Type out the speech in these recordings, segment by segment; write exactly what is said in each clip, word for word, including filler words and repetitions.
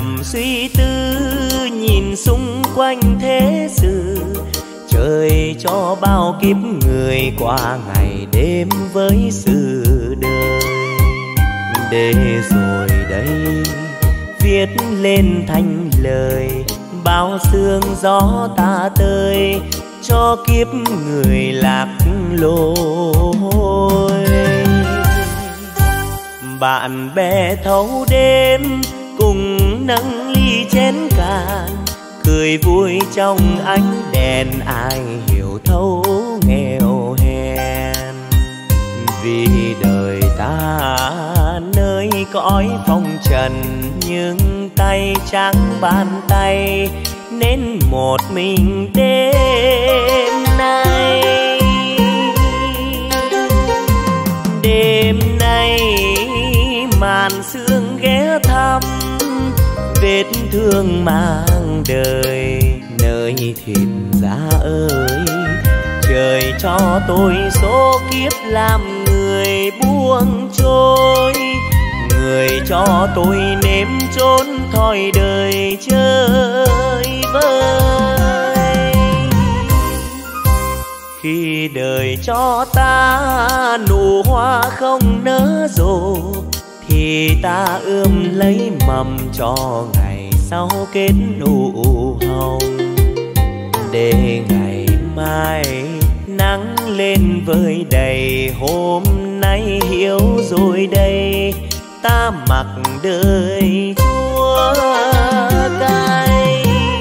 nằm suy tư nhìn xung quanh thế sự, trời cho bao kiếp người qua ngày đêm với sự đời. Để rồi đây viết lên thành lời, bao sương gió ta tơi cho kiếp người lạc lối. Bạn bè thâu đêm cùng nâng ly chén cạn, cười vui trong ánh đèn, ai hiểu thấu nghèo hèn. Vì đời ta nơi cõi phong trần, nhưng tay trắng bàn tay nên một mình đêm nay. Đêm nay màn sương ghé thăm, vết thương mang đời nơi thịt giá ơi. Trời cho tôi số kiếp làm người buông trôi, người cho tôi nếm chốn thoi đời chơi vơi. Khi đời cho ta nụ hoa không nở rộ, thì ta ươm lấy mầm cho ngày sau kết nụ hồng. Để ngày mai nắng lên với đầy, hôm nay hiểu rồi đây ta mặc đời Chúa cay.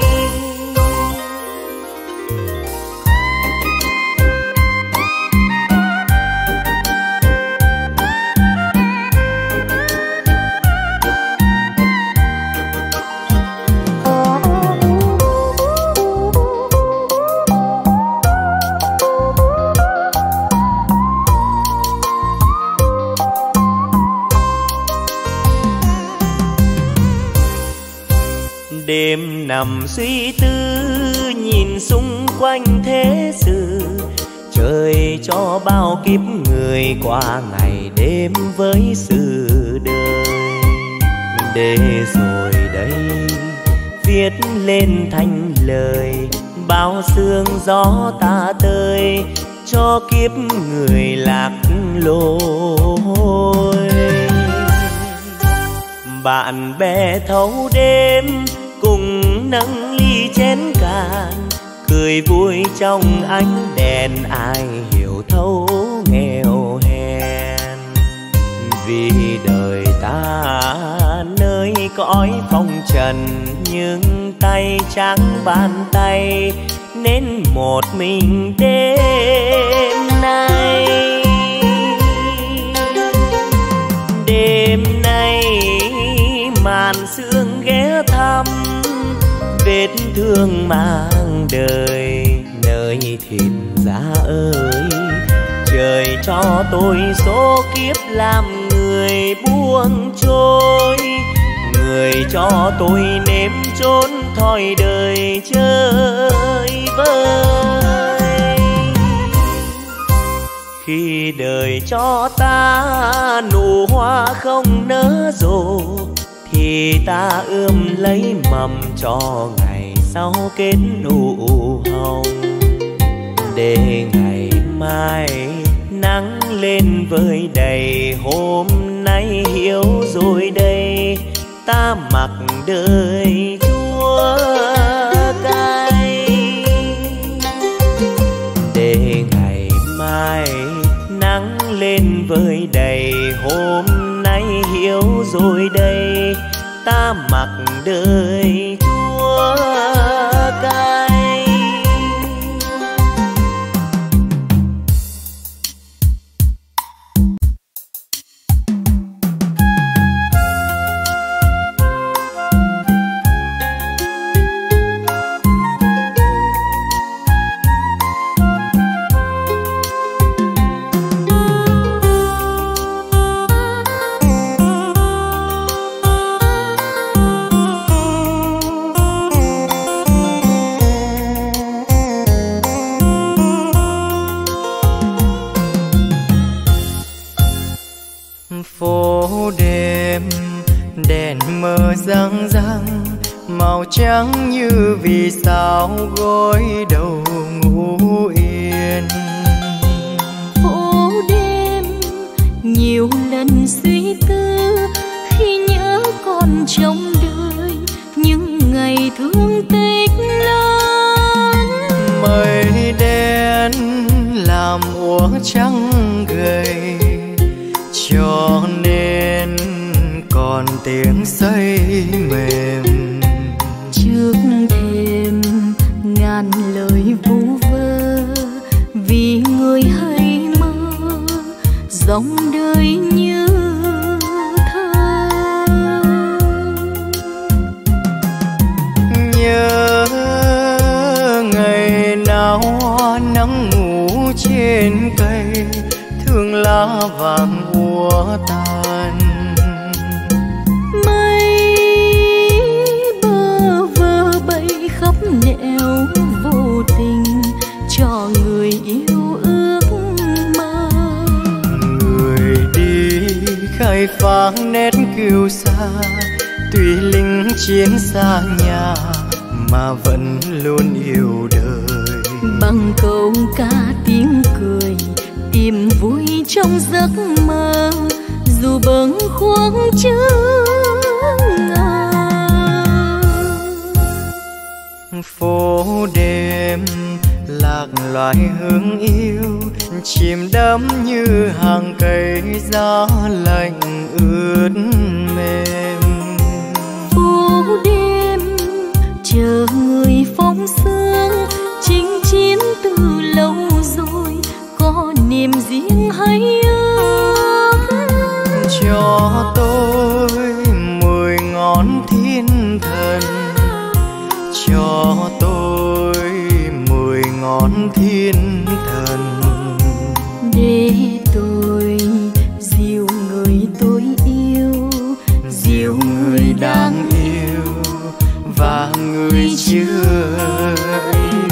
Đêm nằm suy tư nhìn xung quanh thế sự, trời cho bao kiếp người qua ngày đêm với sự đời. Để rồi đây viết lên thành lời, bao sương gió ta tơi cho kiếp người lạc lối. Bạn bè thâu đêm cùng nâng ly chén cạn, cười vui trong ánh đèn, ai hiểu thấu nghèo hèn. Vì đời ta nơi cõi phong trần, nhưng tay trắng bàn tay nên một mình đêm nay. Đêm nay màn sương ghé thăm, vết thương mang đời nơi thịt giá ơi. Trời cho tôi số kiếp làm người buông trôi, người cho tôi nếm chốn thoi đời chơi vơi. Khi đời cho ta nụ hoa không nở rộ, thì ta ươm lấy mầm cho ngày sau kết nụ hồng. Để ngày mai nắng lên với đầy, hôm nay hiểu rồi đây ta mặc đời Chúa cay. Để ngày mai nắng lên với đầy, hôm nay hiểu rồi đây ta mặc đời Chúa cay. màu trắng như vì sao gối đầu ngủ yên. Phố đêm nhiều lần suy tư khi nhớ còn trong đời những ngày thương tích lớn. Mây đen làm úa trắng gầy, cho nên còn tiếng xây mềm. Trước thềm ngàn lời vu vơ vì người hay mơ, dòng đời như thơ. Nhớ ngày nào hoa nắng ngủ trên cây, thương lá vàng úa tàn. Mây bơ vơ bay khắp nẻo vô tình cho người yêu ước mơ. Người đi khai phá nét kiêu sa, tuy lính chiến xa nhà mà vẫn luôn yêu đời. Bằng câu ca tiếng cười tìm vui trong giấc mơ, dù bâng khuâng chớ ngờ. Phố đêm lạc loài hương yêu, chìm đắm như hàng cây gió lạnh ướt mềm. Phố đêm chờ người phóng sương, chinh chiến từ lâu rồi, có niềm riêng hay ước. Cho tôi mười ngón thiên thần, cho tôi mười ngón thiên thần, để tôi dìu người tôi yêu, dìu người đang yêu và người chưa yêu.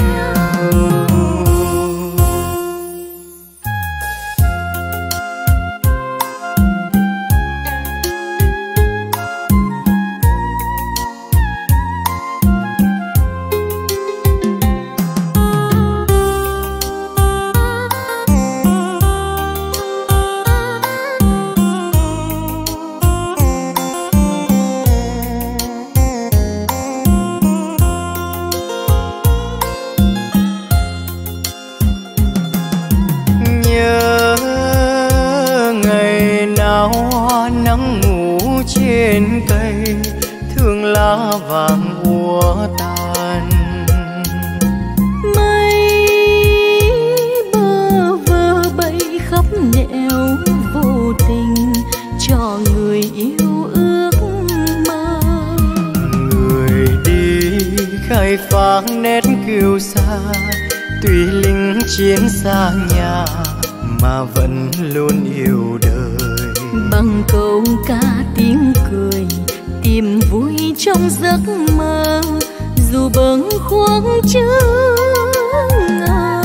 Trên cây thương lá vàng úa tàn. Mây bơ vơ bay khắp nẻo vô tình cho người yêu ước mơ. Người đi khai phá nét kiêu sa, tuy lính chiến xa nhà mà vẫn luôn yêu đời. Bằng câu ca tiếng cười tìm vui trong giấc mơ, dù bâng khuâng chớ ngờ.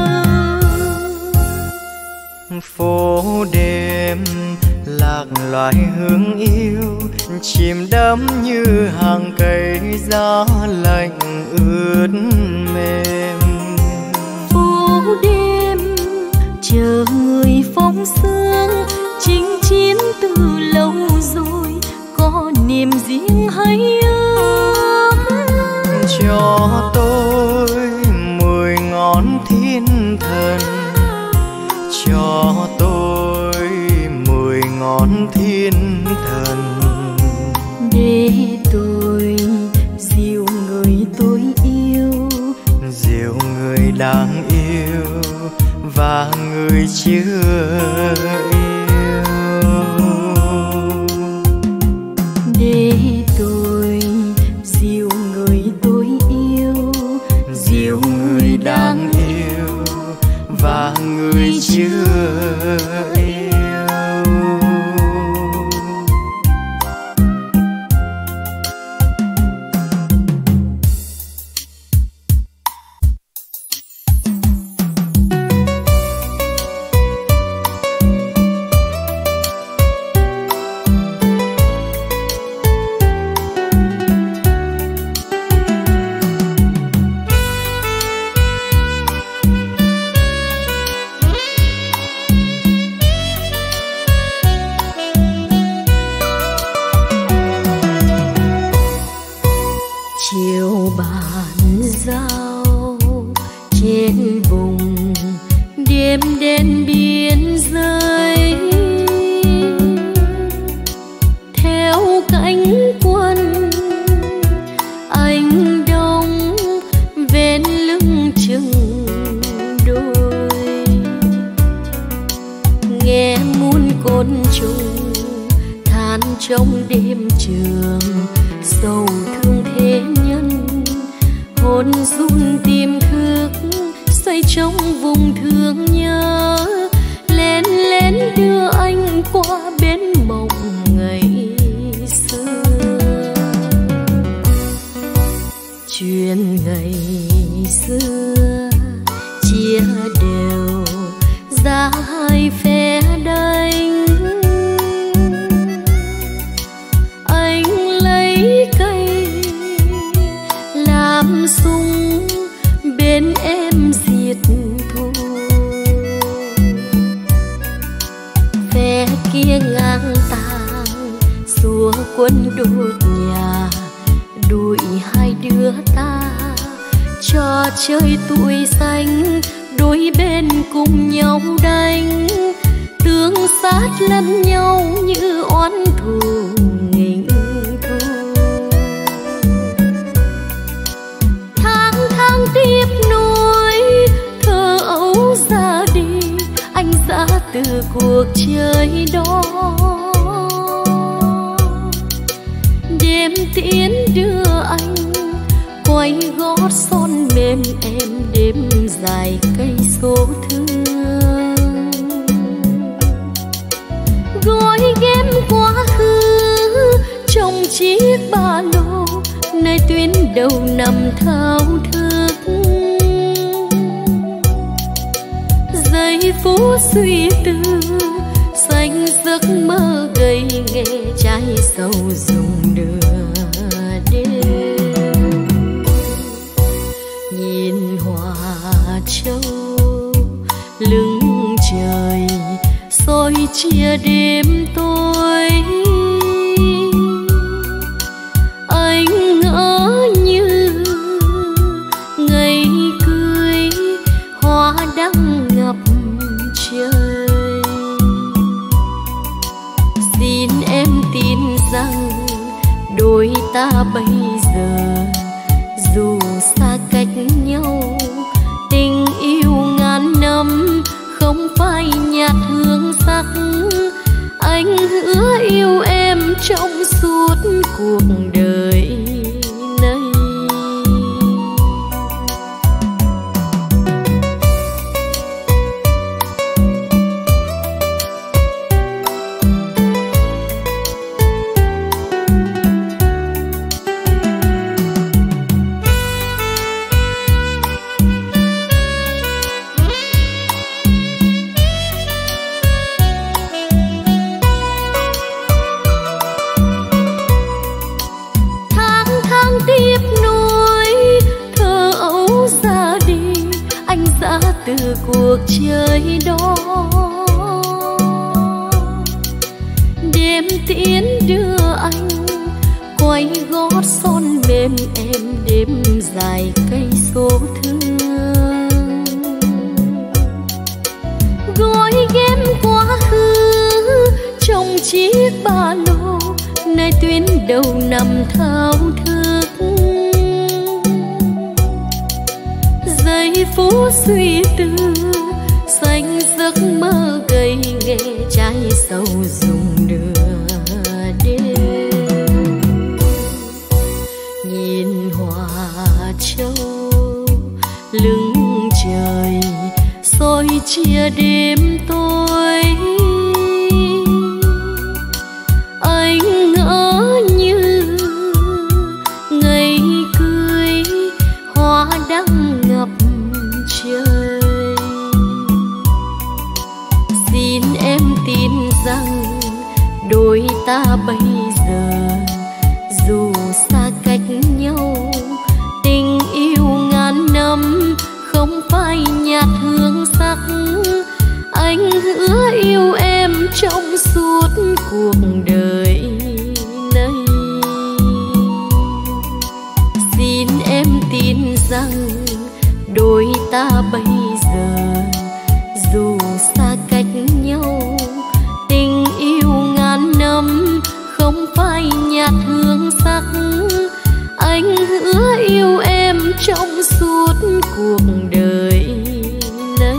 Phố đêm lạc loài hương yêu, chìm đắm như hàng cây gió lạnh ướt mềm. Phố đêm chờ người phóng sương, chinh chiến từ lâu rồi, có niềm riêng hay ước. Cho tôi mười ngón thiên thần, cho tôi mười ngón thiên thần, để tôi dìu người tôi yêu, dìu người đang yêu và người chưa yêu. Để tôi dìu người tôi yêu, dìu người đang yêu và người chưa yêu. chiều bàn giao trên vùng đêm đen biên giới, theo cánh quân anh đông ven lưng chừng đôi, nghe muôn côn trùng than trong đêm trường, sầu thương thế nhân hồn run tim thức, xoay trong vùng thương nhớ, lén lén đưa anh qua bến mộng ngày xưa. Chuyện ngày xưa chia đều ra hai phe đánh, anh lấy cây làm súng bên em diệt thù, phe kia ngang tàng xua quân đốt nhà, đuổi hai đứa ta trò chơi tuổi xanh, đôi bên cùng nhau đánh, tương sát lẫn nhau như oán thù nghịch thu. Tháng tháng tiếp nối thơ ấu ra đi, anh ra từ cuộc chơi đó, đêm tiễn đưa anh quay gót son mềm em, đêm dài cây số thương, gói ghém quá khứ trong chiếc ba lô, nơi tuyến đầu nằm thao thức. Giây phút suy tư xanh giấc mơ gầy nghề, trái sầu dùng nửa đêm, nhìn Hòa Châu lưng trời soi chia đêm tối, anh ngỡ như ngày cưới hoa đăng ngập trời. Xin em tin rằng đôi ta bây giờ dù xa cách nhau, tình yêu ngàn năm không phai nhạt hương sắc, anh hứa yêu em trong suốt cuộc đời này. Từ cuộc chơi đó, đêm tiễn đưa anh quay gót son mềm em, đêm dài cây số thương, gói ghém quá khứ trong chiếc ba lô, nơi tuyến đầu nằm thao thức. Giây phút suy tư xanh giấc mơ gầy nghề, trái sầu dùng nửa đêm, nhìn Hòa Châu lưng trời soi chia đêm tối, anh ngỡ như ngày cưới hoa đăng ngập trời. Xin em tin rằng đôi ta bây giờ dù xa cách nhau, tình yêu ngàn năm không phai nhạt hương sắc, anh hứa yêu em trong suốt cuộc đời này. rằng đôi ta bây giờ dù xa cách nhau, tình yêu ngàn năm không phải nhạt hương sắc. Anh hứa yêu em trong suốt cuộc đời này.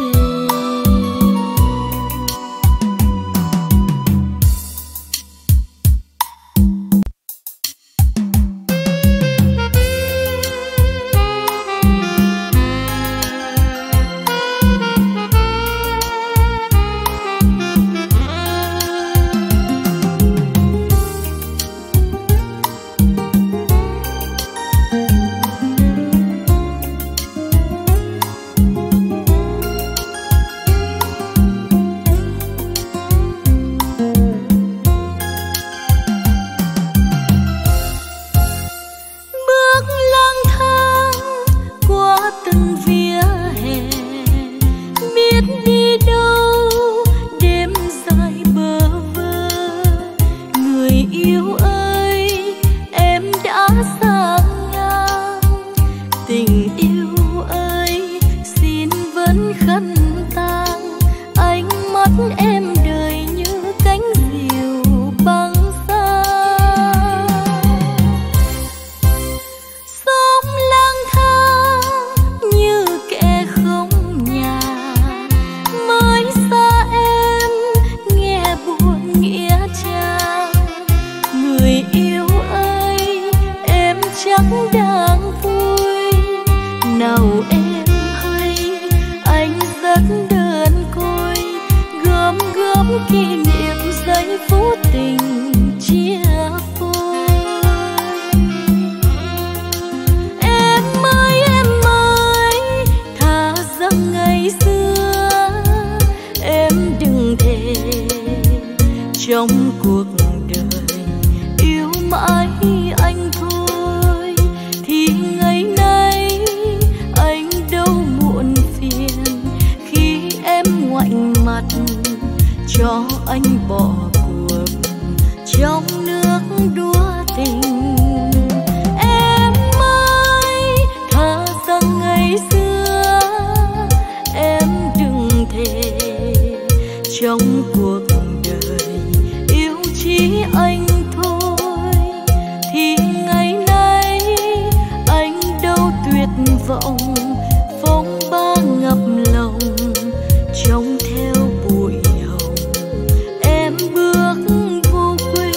Trong cuộc đời yêu mãi anh thôi, thì ngày nay anh đâu muộn phiền khi em ngoảnh mặt cho anh bỏ cuộc trong nước đua tình. Em ơi thà rằng ngày xưa em đừng thề trong cuộc chỉ anh thôi, thì ngày nay anh đâu tuyệt vọng phong ba ngập lòng trông theo bụi hồng em bước vô quy.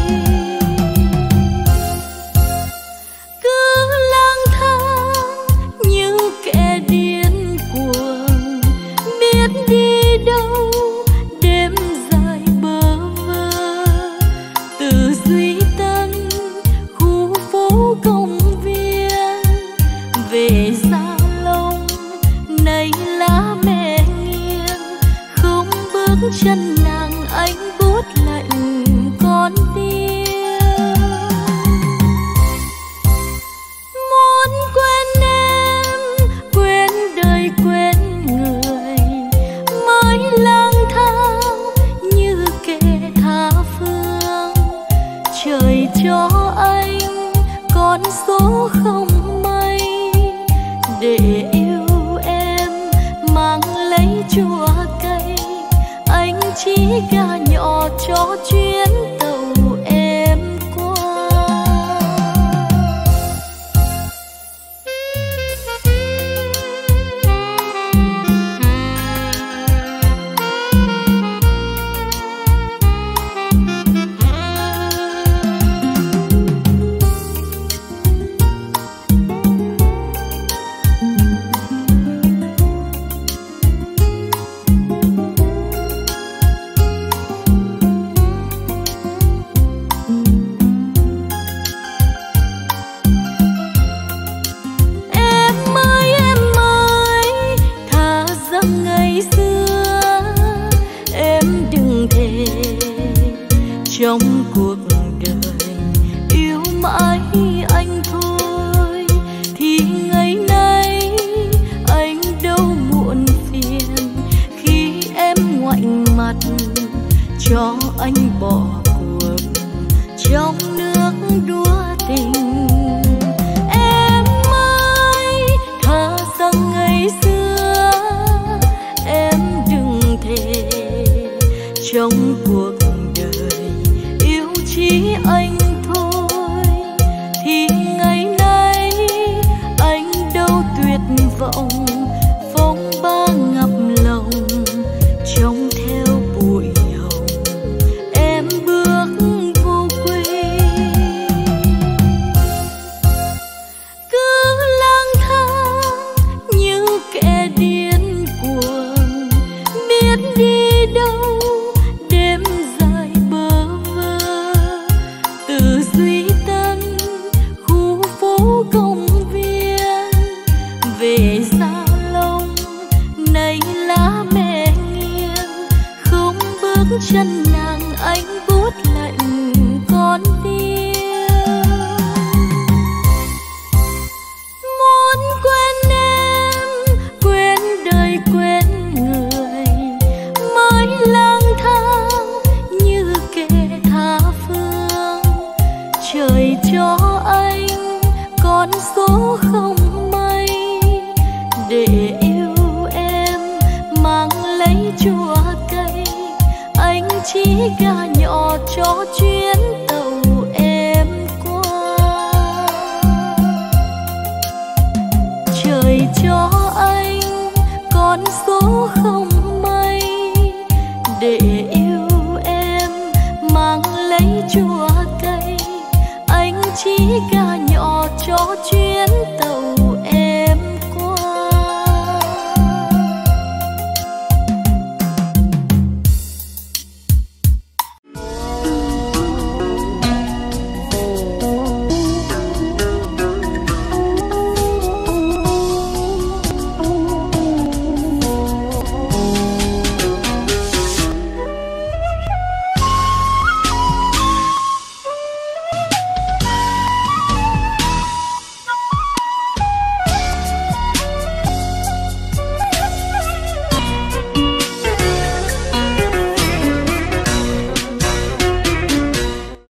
Cứ lang thang như kẻ điên cuồng, biết đi đâu đêm dài bơ vơ. Từ Duy Tân khu phố công viên về Gia Long, này lá mẹ nghiêng không bước chân nàng anh buốt lạnh con tim. Muốn quên em quên đời quên người, mới lang thang như kẻ tha phương. Trời cho anh con số không may để yêu em mang lấy chua cay. Anh chỉ gà nhỏ cho chuyến tàu em qua. số không may để yêu em mang lấy chua cây, anh chỉ gà nhỏ cho chuyến tàu em qua. Trời cho anh con số không may để yêu em mang lấy chua cây, anh chỉ gà nhỏ cho chuyến